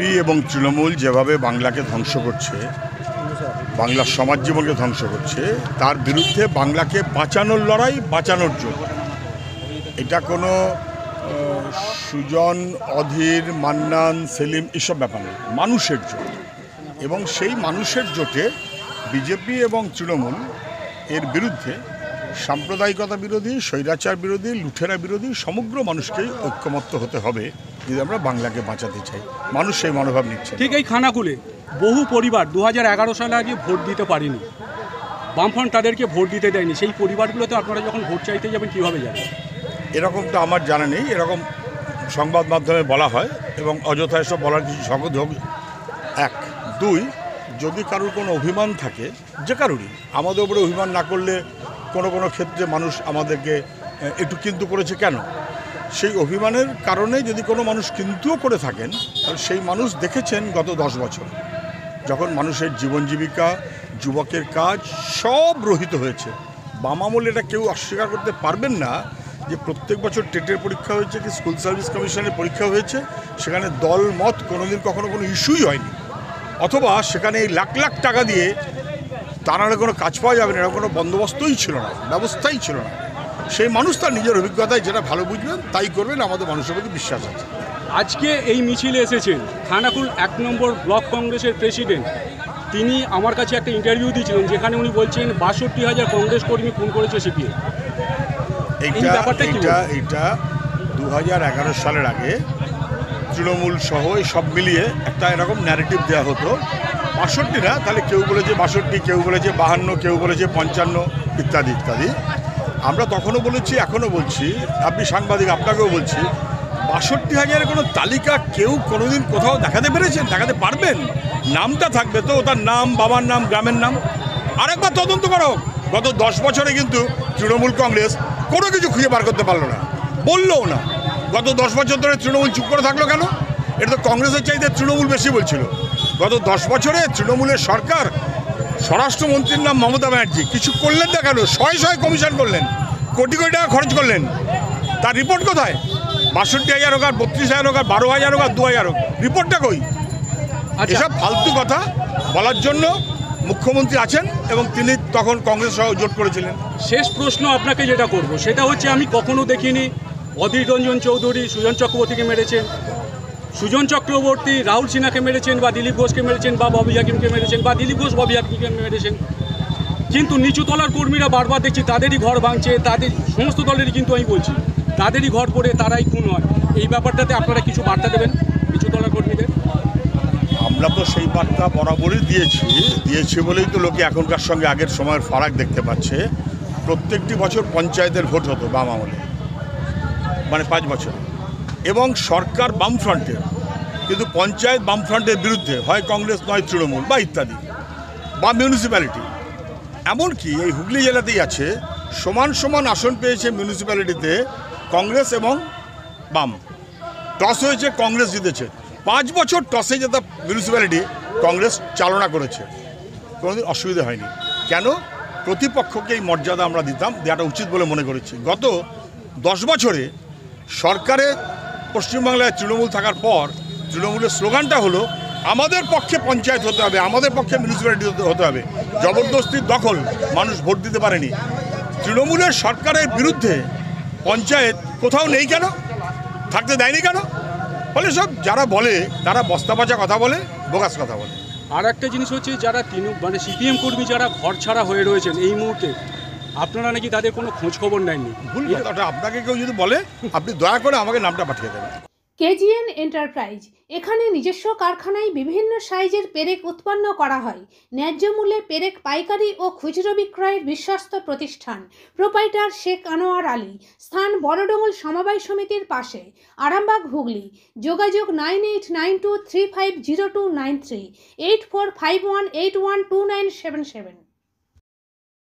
BJP এবং তৃণমূল যেভাবে বাংলাকে ধ্বংস করছে, বাংলার সমাজ জীবনকে ধ্বংস করছে, তার বিরুদ্ধে বাংলাকে বাঁচানোর লড়াই, বাঁচানোর জন্য। এটা কোনো সুজন, অধীর, মান্নান, সেলিম এসব ব্যাপার নেই, মানুষের জোট। এবং সেই মানুষের জোটে বিজেপি এবং তৃণমূল এর বিরুদ্ধে সাম্প্রদায়িকতা বিরোধী, স্বৈরাচার বিরোধী, লুঠেরা বিরোধী সমগ্র মানুষকেই ঐক্যমত্য হতে হবে যদি আমরা বাংলাকে বাঁচাতে চাই। মানুষ সেই মনোভাব নিচ্ছে। ঠিক এই খানাকুলে বহু পরিবার 2011 সালে আগে ভোট দিতে পারেনি, বামফ্রন্ট তাদেরকে ভোট দিতে দেয়নি। সেই পরিবারগুলোতে আপনারা যখন ভোট চাইতে যাবেন কীভাবে যাবেন? এরকম তো আমার জানা নেই, এরকম সংবাদ মাধ্যমে বলা হয় এবং অযথা এসব বলার কিছু সহজ হোক। এক, দুই, যদি কারোর কোনো অভিমান থাকে, যে কারোরই, আমাদের উপরে অভিমান না করলে কোনো কোনো ক্ষেত্রে মানুষ আমাদেরকে একটু কিন্তু করেছে কেন, সেই অভিমানের কারণে যদি কোনো মানুষ কিন্তুও করে থাকেন, তাহলে সেই মানুষ দেখেছেন গত 10 বছর যখন মানুষের জীবন জীবিকা, যুবকের কাজ সব রহিত হয়েছে। বাম আমলে এটা কেউ অস্বীকার করতে পারবেন না যে প্রত্যেক বছর টেটের পরীক্ষা হয়েছে, কি স্কুল সার্ভিস কমিশনের পরীক্ষা হয়েছে, সেখানে দল মত কোনোদিন কখনো কোনো ইস্যুই হয়নি। অথবা সেখানে এই লাখ লাখ টাকা দিয়ে তারা কোনো কাজ পাওয়া যাবে না, এরকম কোনো বন্দোবস্তই ছিল না, ব্যবস্থাই ছিল না। সেই মানুষ তার নিজের অভিজ্ঞতায় যেটা ভালো বুঝবেন তাই করবেন, আমাদের মানুষের প্রতি বিশ্বাস আছে। আজকে এই মিছিলে এসেছেন খানাকুল 1 নম্বর ব্লক কংগ্রেসের প্রেসিডেন্ট। তিনি আমার কাছে একটা ইন্টারভিউ দিয়েছিলেন, যেখানে উনি বলছেন 62,000 কংগ্রেস কর্মী খুন করেছে সিপিএম। এইটা 2011 সালের আগে তৃণমূল সহ এই সব মিলিয়ে একটা এরকম ন্যারেটিভ দেওয়া হতো। 62 না, তাহলে কেউ বলেছে 62, কেউ বলেছে 52, কেউ বলেছে 55 ইত্যাদি ইত্যাদি। আমরা তখনও বলেছি, এখনও বলছি, আপনি সাংবাদিক, আপনাকেও বলছি, 62,000 কোনো তালিকা কেউ কোনোদিন কোথাও দেখাতে পেরেছেন? দেখাতে পারবেন? নামটা থাকবে তো, তার নাম, বাবার নাম, গ্রামের নাম। আরেকবার তদন্ত করো। গত 10 বছরে কিন্তু তৃণমূল কংগ্রেস কোনো কিছু খুঁজে বার করতে পারলো না, বললোও না। গত 10 বছর ধরে তৃণমূল চুপ করে থাকলো কেন? এটা তো কংগ্রেসের চাইতে তৃণমূল বেশি বলছিল। গত 10 বছরে তৃণমূলের সরকার, স্বরাষ্ট্রমন্ত্রীর নাম মমতা ব্যানার্জি, কিছু করলেন না কেন? শয়ে কমিশন করলেন, কোটি কোটি টাকা খরচ করলেন, তার রিপোর্ট কোথায়? 62,000 হোক আর 32,000 হোক আর 12,000 হোক আর 2,000 হোক, রিপোর্টটা কই? এসব ফালতু কথা বলার জন্য মুখ্যমন্ত্রী আছেন এবং তিনি তখন কংগ্রেস সহ জোট করেছিলেন। শেষ প্রশ্ন আপনাকে যেটা করব সেটা হচ্ছে, আমি কখনো দেখিনি অধীর রঞ্জন চৌধুরী সুজন চক্রবর্তীকে মেরেছেন, সুজন চক্রবর্তী রাহুল সিনহাকে মেরেছেন, বা দিলীপ ঘোষকে মেরেছেন, বা ববি হাকিমকে মেরেছেন, বা দিলীপ ঘোষ ববি হাকিমকে মেরেছেন। কিন্তু নিচুতলার কর্মীরা বারবার দেখছি তাদেরই ঘর ভাঙছে, তাদের সমস্ত দলেরই, কিন্তু আমি বলছি তাদেরই ঘর পড়ে তারাই খুন হয়। এই ব্যাপারটাতে আপনারা কিছু বার্তা দেবেন নিচুতলার কর্মীদের? আমরা তো সেই বার্তা বরাবরই দিয়েছি বলেই তো লোকে এখনকার সঙ্গে আগের সময়ের ফারাক দেখতে পাচ্ছে। প্রত্যেকটি বছর পঞ্চায়েতের ভোট হতো বাম আমলে, মানে 5 বছর, এবং সরকার বামফ্রন্টের, কিন্তু পঞ্চায়েত বামফ্রন্টের বিরুদ্ধে, হয় কংগ্রেস নয় তৃণমূল বা ইত্যাদি, বা মিউনিসিপ্যালিটি। এমনকি এই হুগলি জেলাতেই আছে, সমান সমান আসন পেয়েছে মিউনিসিপ্যালিটিতে কংগ্রেস এবং বাম। টস হয়েছে, কংগ্রেস জিতেছে। 5 বছর টসে জেতা মিউনিসিপ্যালিটি কংগ্রেস চালনা করেছে, কোনোদিন অসুবিধা হয়নি। কেন? প্রতিপক্ষকে এই মর্যাদা আমরা দেওয়াটা উচিত বলে মনে করেছি। গত 10 বছরে সরকারে পশ্চিমবাংলায় তৃণমূল থাকার পর তৃণমূলের স্লোগানটা হলো আমাদের পক্ষে পঞ্চায়েত হতে হবে, আমাদের পক্ষে মিউনিসিপ্যালিটি হতে হবে। জবরদস্তির দখল, মানুষ ভোট দিতে পারেনি। তৃণমূলের সরকারের বিরুদ্ধে পঞ্চায়েত কোথাও নেই কেন? থাকতে দেয়নি কেন? ফলে সব যারা বলে তারা বস্তা পচা কথা বলে, বোগাস কথা বলে। আর একটা জিনিস হচ্ছে, যারা মানে সিপিএম কর্মী যারা ঘর ছাড়া হয়ে রয়েছেন এই মুহূর্তে, আপনারা নাকি তাদের কোনো খোঁজ খবর নেননি। ভুল কথা। আপনাকে কেউ যদি বলে, আপনি দয়া করে আমাকে নামটা পাঠিয়ে দেবেন। কেজিএন এন্টারপ্রাইজ, এখানে নিজস্ব কারখানায় বিভিন্ন সাইজের পেরেক উৎপন্ন করা হয়। ন্যায্য মূল্যে পেরেক পাইকারি ও খুচরো বিক্রয়ের বিশ্বস্ত প্রতিষ্ঠান। প্রোপাইটার শেখ আনোয়ার আলী। স্থান বড়ডোঙ্গল সমবায় সমিতির পাশে, আরামবাগ, হুগলি। যোগাযোগ 9892350293, 8451812977।